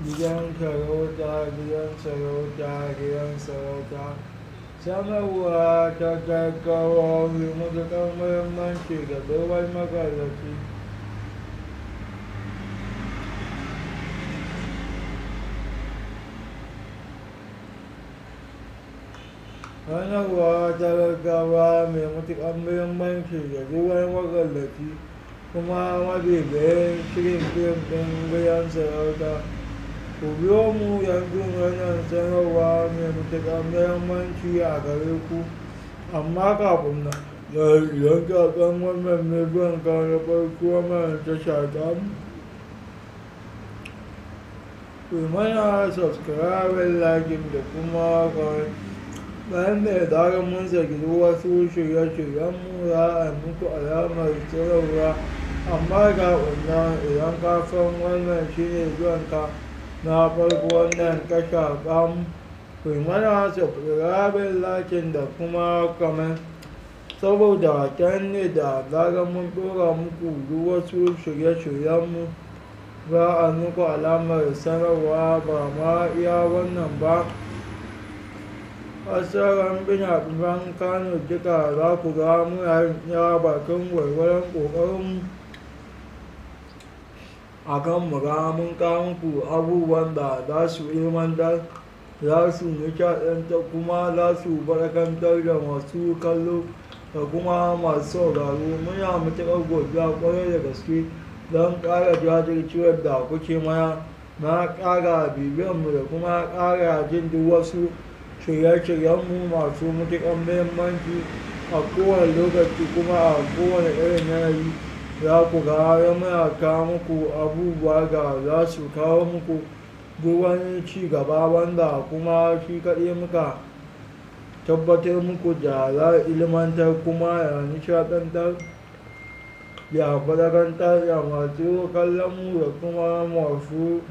gidan sarauta, gidan sarauta, gidan sarauta. Sanarwa ta gaggawa mai matuƙar muhimmanci ga dogon magallaci. Sanarwa ta gaggawa mai matuƙar muhimmanci ga dogon magallaci kuma mabibiyin shirin fim ɗin gidan sarauta. Ku biyo mu yanzu wannan sanarwa mai matuƙar muhimmanci a gare ku, amma kafin nan, idan ka san wannan ne zuwan ka na farko wannan tasha tamu, ku mana subscribe, like da kuma comment. Bayan da zarar mun saki wasu shirye-shiryenmu za a muku alamar sanarwa, amma kafin nan idan ka san wannan shine zuwanka na farko wannan tasha tamu, ku mana subscribe, like da kuma comment, saboda can ne da zarar mun ɗora muku duk wasu shirye-shiryenmu za a muku alamar sanarwa. Ba ma iya wannan ba, sauran bina-binan Kano duka za ku ga muna yin iya bakin gwargwadon ƙoƙarinmu a kan mu ga mun kawo muku abubuwan da za su ilmantar, za su nishaɗantar kuma za su faɗakantar da masu kallo da kuma masu sauraro. Muna matuƙar godiya ƙwarai da gaske don ƙara jajircewar da kuke mana na ƙara bibiyanmu da kuma ƙara jin duk wasu shirye-shiryenmu masu matuƙar muhimmanci a kowane lokaci kuma a kowane irin yanayi. Za ku ga muna kawo muku abubuwa da za su kawo muku duk wani ci gaba wanda kuma shi kaɗai muka tabbatar muku da za a ilmantar kuma ya nishaɗantar, ya faɗakantar da masu kallonmu da kuma masu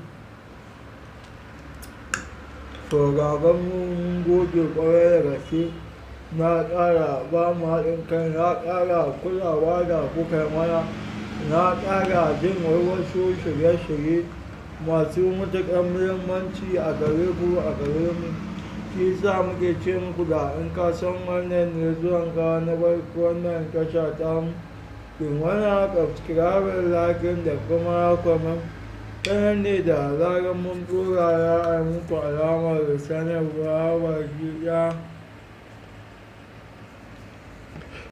sauraronmu. Mun gode ƙwarai da gaske na ƙara ba mu haɗin kai, na ƙara kulawa da kuka mana, na ƙara jin wasu shirye-shirye masu matuƙar muhimmanci a gare ku, a gare mu. Shi sa muke ce muku da in ka san wannan ne zuwan ka na farko wannan tasha tamu, ku mana subscribe, like da kuma comment. Sanan ne da zarar mun ɗora za a muku alamar sanarwa baki ɗaya.